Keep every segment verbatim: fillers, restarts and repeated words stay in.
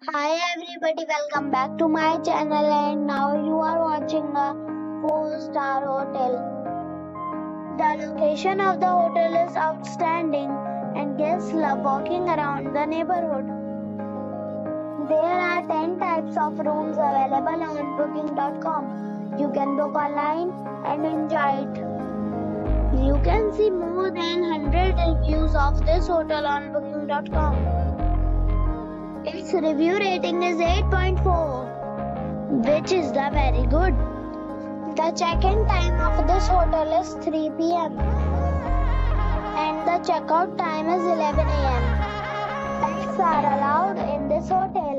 Hi everybody, welcome back to my channel and now you are watching a four star hotel. The location of the hotel is outstanding and guests love walking around the neighborhood. There are ten types of rooms available on booking dot com. You can book online and enjoy it. You can see more than one hundred reviews of this hotel on booking dot com. Its review rating is eight point four, which is the very good. The check-in time of this hotel is three p m and the checkout time is eleven a m Pets are allowed in this hotel.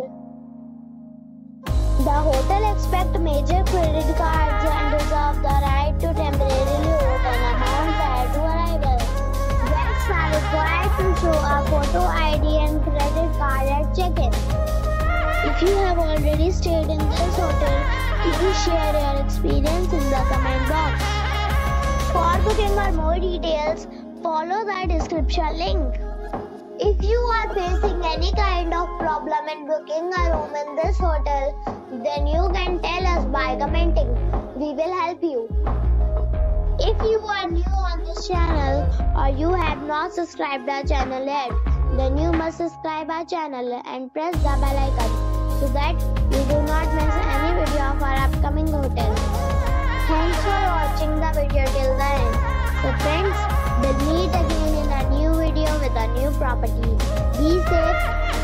The hotel accepts major credit cards and reserves the right to temporarily hold an amount prior to arrival. Guests are required to show a photo I D and credit card at check-in. If you have already stayed in this hotel, please share your experience in the comment box. For booking or more details, follow the description link. If you are facing any kind of problem in booking a room in this hotel, then you can tell us by commenting. We will help you. If you are new on this channel or you have not subscribed our channel yet, then you must subscribe our channel and press the bell icon so that you do not miss any video of our upcoming hotel. Thanks for watching the video till the end. So friends, we'll meet again in a new video with a new property. Be safe.